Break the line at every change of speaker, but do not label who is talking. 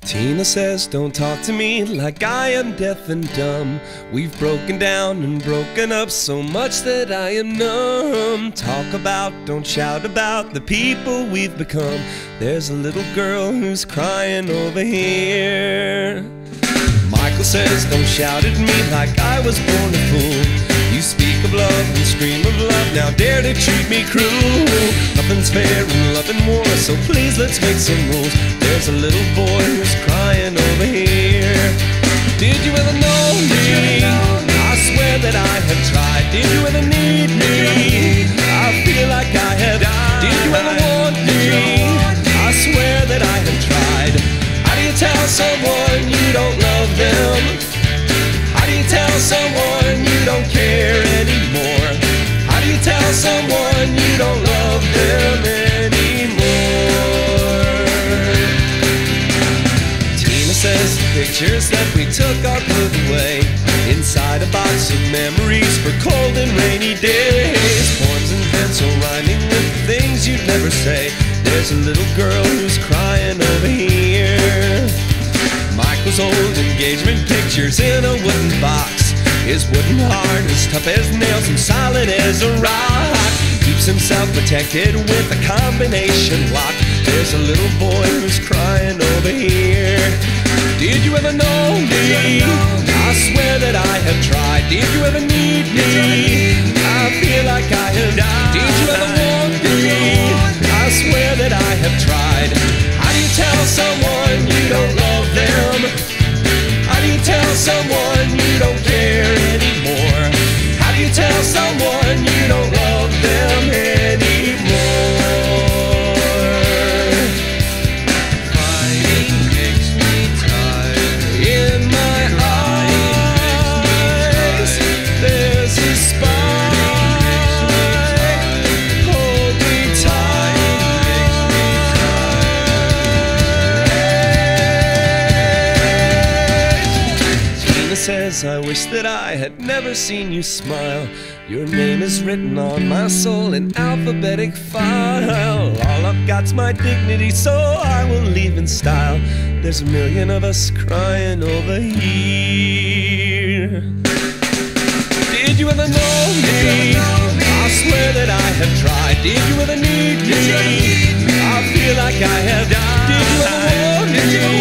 Tina says, don't talk to me like I am deaf and dumb. We've broken down and broken up so much that I am numb. Talk about, don't shout about the people we've become. There's a little girl who's crying over here. Michael says, don't shout at me like I was born a fool. You speak of love and scream of love, now dare to treat me cruel. Nothing's fair and nothing more, so please let's make some rules. There's a little boy who's crying over here. Did you ever know me? I swear that I have tried. Did you ever need me? I feel like I have died. Did you ever want me? I swear that I have tried. How do you tell someone you don't love them? How do you tell someone you don't care anymore? How do you tell someone you don't love them anymore? Tina says the pictures that we took are put away inside a box of memories for cold and rainy days. Poems and pencil rhyming with things you'd never say. There's a little girl who's crying over here. Michael's old engagement pictures in a wooden box. His wooden heart is tough as nails and solid as a rock. Keeps himself protected with a combination lock. There's a little boy who's crying over here. Did you ever know me? I swear that I have tried. Did you ever need me? I feel like I have died. Did you ever want me? I swear that I have tried. How do you tell someone you don't love them? How do you tell someone you don't care anymore? How do you tell someone you don't love them anymore? Crying makes me tired. In my eyes, there's a spike. Hold me tight. Says, I wish that I had never seen you smile. Your name is written on my soul in alphabetic file. All I've got's my dignity, so I will leave in style. There's a million of us crying over here. Did you ever know me? I swear that I have tried. Did you ever need me? I feel like I have died. Did you ever want me?